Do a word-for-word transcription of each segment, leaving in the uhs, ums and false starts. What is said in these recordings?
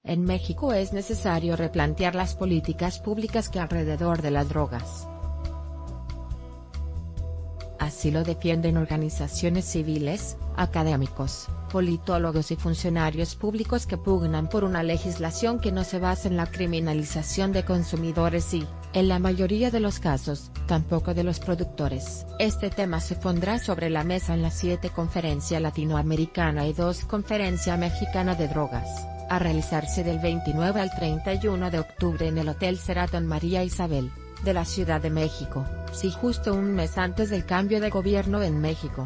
En México es necesario replantear las políticas públicas que alrededor de las drogas. Así lo defienden organizaciones civiles, académicos, politólogos y funcionarios públicos que pugnan por una legislación que no se base en la criminalización de consumidores y, en la mayoría de los casos, tampoco de los productores. Este tema se pondrá sobre la mesa en la siete Conferencia Latinoamericana y dos Conferencia Mexicana de Drogas, a realizarse del veintinueve al treinta y uno de octubre en el Hotel Sheraton María Isabel, de la Ciudad de México, sí, justo un mes antes del cambio de gobierno en México.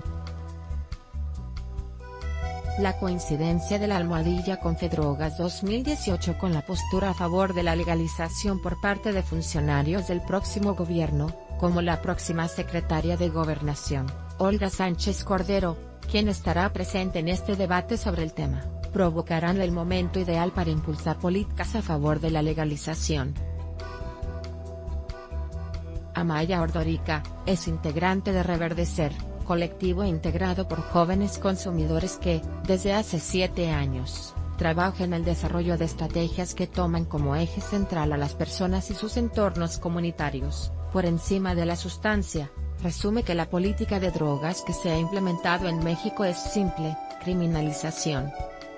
La coincidencia de la almohadilla con Fedrogas dos mil dieciocho con la postura a favor de la legalización por parte de funcionarios del próximo gobierno, como la próxima secretaria de Gobernación, Olga Sánchez Cordero, quien estará presente en este debate sobre el tema, provocarán el momento ideal para impulsar políticas a favor de la legalización. Amaya Ordorica, es integrante de Reverdecer, colectivo integrado por jóvenes consumidores que, desde hace siete años, trabaja en el desarrollo de estrategias que toman como eje central a las personas y sus entornos comunitarios, por encima de la sustancia. Resume que la política de drogas que se ha implementado en México es simple: criminalización.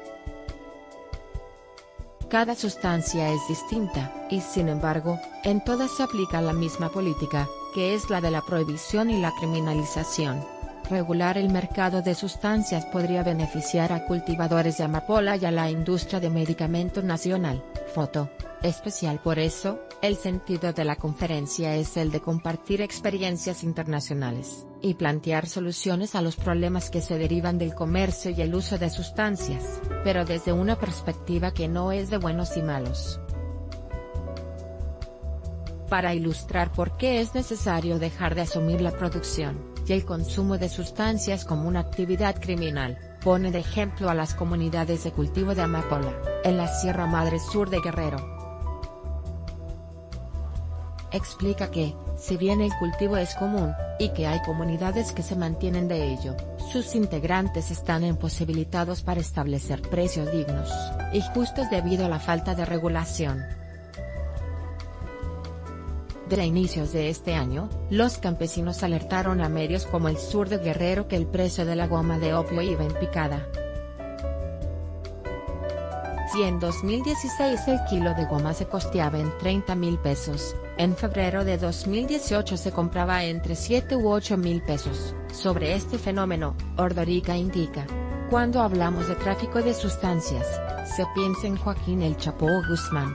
Cada sustancia es distinta, y sin embargo, en todas se aplica la misma política, que es la de la prohibición y la criminalización. Regular el mercado de sustancias podría beneficiar a cultivadores de amapola y a la industria de medicamento nacional. Foto especial. Por eso, el sentido de la conferencia es el de compartir experiencias internacionales, y plantear soluciones a los problemas que se derivan del comercio y el uso de sustancias, pero desde una perspectiva que no es de buenos y malos. Para ilustrar por qué es necesario dejar de asumir la producción y el consumo de sustancias como una actividad criminal, pone de ejemplo a las comunidades de cultivo de amapola, en la Sierra Madre Sur de Guerrero. Explica que, si bien el cultivo es común, y que hay comunidades que se mantienen de ello, sus integrantes están imposibilitados para establecer precios dignos y justos debido a la falta de regulación. Desde inicios de este año, los campesinos alertaron a medios como El Sur de Guerrero que el precio de la goma de opio iba en picada. Si en dos mil dieciséis el kilo de goma se costeaba en treinta mil pesos, en febrero de dos mil dieciocho se compraba entre siete u ocho mil pesos. Sobre este fenómeno, Ordorica indica: cuando hablamos de tráfico de sustancias, se piensa en Joaquín El Chapo Guzmán.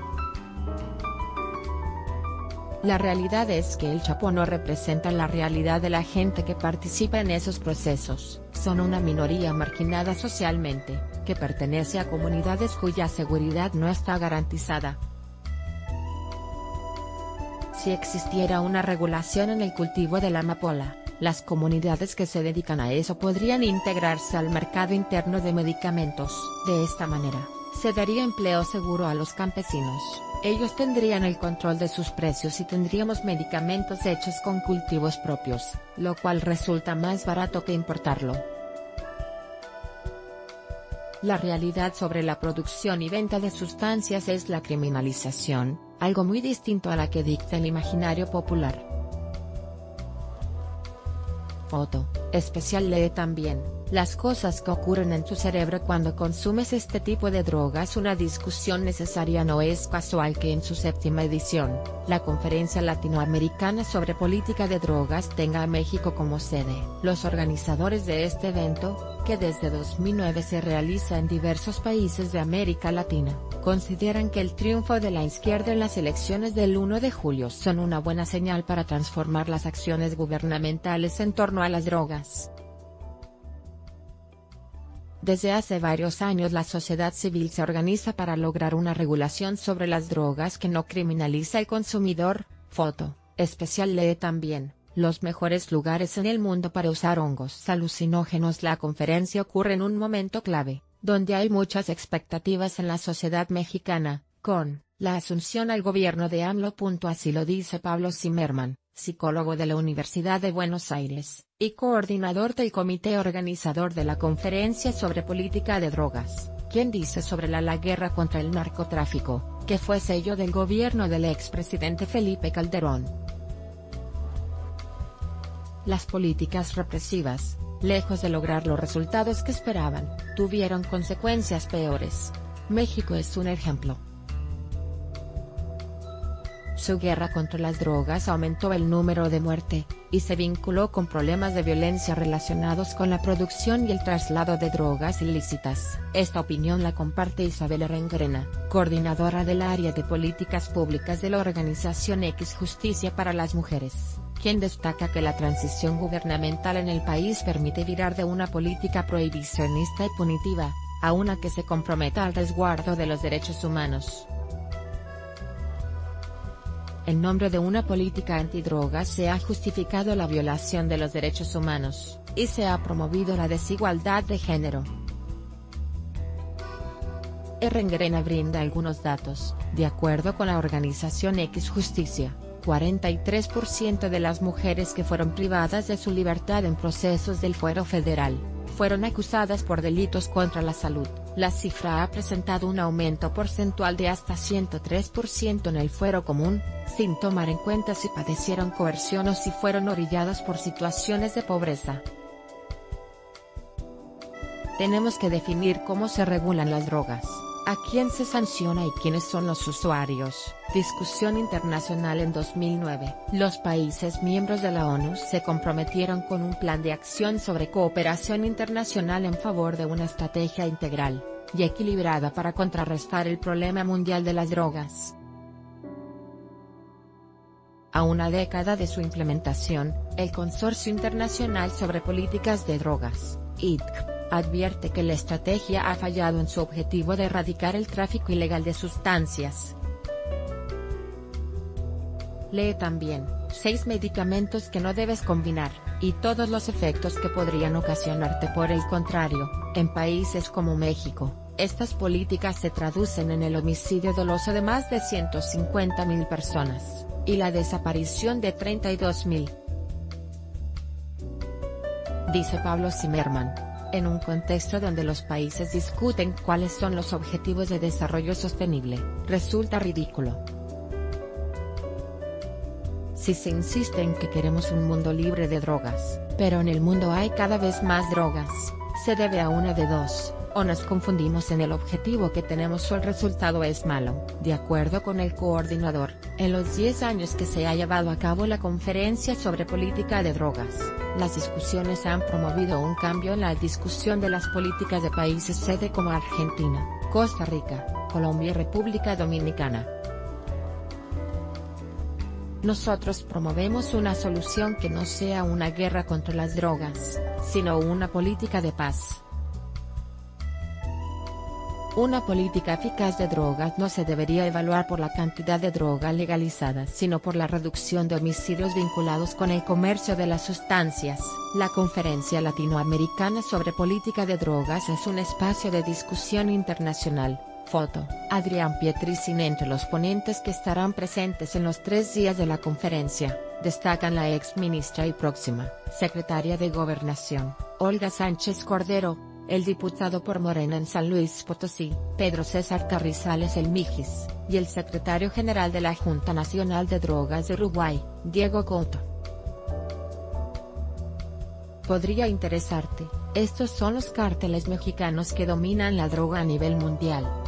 La realidad es que el Chapo no representa la realidad de la gente que participa en esos procesos, son una minoría marginada socialmente, que pertenece a comunidades cuya seguridad no está garantizada. Si existiera una regulación en el cultivo de la amapola, las comunidades que se dedican a eso podrían integrarse al mercado interno de medicamentos. De esta manera, se daría empleo seguro a los campesinos. Ellos tendrían el control de sus precios y tendríamos medicamentos hechos con cultivos propios, lo cual resulta más barato que importarlo. La realidad sobre la producción y venta de sustancias es la criminalización, algo muy distinto a la que dicta el imaginario popular. Foto especial. Lee también: las cosas que ocurren en tu cerebro cuando consumes este tipo de drogas. Una discusión necesaria. No es casual que en su séptima edición, la Conferencia Latinoamericana sobre Política de Drogas tenga a México como sede. Los organizadores de este evento, que desde dos mil nueve se realiza en diversos países de América Latina, consideran que el triunfo de la izquierda en las elecciones del uno de julio son una buena señal para transformar las acciones gubernamentales en torno a las drogas. Desde hace varios años la sociedad civil se organiza para lograr una regulación sobre las drogas que no criminaliza al consumidor. Foto especial. Lee también: los mejores lugares en el mundo para usar hongos alucinógenos. La conferencia ocurre en un momento clave, donde hay muchas expectativas en la sociedad mexicana, con la asunción al gobierno de AMLO. Así lo dice Pablo Zimmerman, psicólogo de la Universidad de Buenos Aires, y coordinador del comité organizador de la Conferencia sobre Política de Drogas, ¿Quién dice sobre la, la guerra contra el narcotráfico, que fue sello del gobierno del expresidente Felipe Calderón? Las políticas represivas, lejos de lograr los resultados que esperaban, tuvieron consecuencias peores. México es un ejemplo. Su guerra contra las drogas aumentó el número de muerte, y se vinculó con problemas de violencia relacionados con la producción y el traslado de drogas ilícitas. Esta opinión la comparte Isabel Rengrena, coordinadora del área de políticas públicas de la organización X Justicia para las Mujeres, quien destaca que la transición gubernamental en el país permite virar de una política prohibicionista y punitiva, a una que se comprometa al resguardo de los derechos humanos. En nombre de una política antidrogas se ha justificado la violación de los derechos humanos, y se ha promovido la desigualdad de género. Rengrena brinda algunos datos. De acuerdo con la organización X Justicia, cuarenta y tres por ciento de las mujeres que fueron privadas de su libertad en procesos del fuero federal, fueron acusadas por delitos contra la salud. La cifra ha presentado un aumento porcentual de hasta ciento tres por ciento en el fuero común, sin tomar en cuenta si padecieron coerción o si fueron orilladas por situaciones de pobreza. Tenemos que definir cómo se regulan las drogas, a quién se sanciona y quiénes son los usuarios. Discusión internacional. En dos mil nueve, los países miembros de la ONU se comprometieron con un plan de acción sobre cooperación internacional en favor de una estrategia integral y equilibrada para contrarrestar el problema mundial de las drogas. A una década de su implementación, el Consorcio Internacional sobre Políticas de Drogas, I D C, advierte que la estrategia ha fallado en su objetivo de erradicar el tráfico ilegal de sustancias. Lee también, seis medicamentos que no debes combinar, y todos los efectos que podrían ocasionarte. Por el contrario, en países como México, estas políticas se traducen en el homicidio doloso de más de ciento cincuenta mil personas, y la desaparición de treinta y dos mil. Dice Pablo Zimmerman. En un contexto donde los países discuten cuáles son los objetivos de desarrollo sostenible, resulta ridículo. Si se insiste en que queremos un mundo libre de drogas, pero en el mundo hay cada vez más drogas, se debe a una de dos: o nos confundimos en el objetivo que tenemos o el resultado es malo. De acuerdo con el coordinador, en los diez años que se ha llevado a cabo la conferencia sobre política de drogas, las discusiones han promovido un cambio en la discusión de las políticas de países sede como Argentina, Costa Rica, Colombia y República Dominicana. Nosotros promovemos una solución que no sea una guerra contra las drogas, sino una política de paz. Una política eficaz de drogas no se debería evaluar por la cantidad de droga legalizada, sino por la reducción de homicidios vinculados con el comercio de las sustancias. La Conferencia Latinoamericana sobre Política de Drogas es un espacio de discusión internacional. Foto, Adrián Pietricin. Entre los ponentes que estarán presentes en los tres días de la conferencia, destacan la ex ministra y próxima secretaria de Gobernación, Olga Sánchez Cordero, el diputado por Morena en San Luis Potosí, Pedro César Carrizales El Mijis, y el secretario general de la Junta Nacional de Drogas de Uruguay, Diego Couto. Podría interesarte, estos son los cárteles mexicanos que dominan la droga a nivel mundial.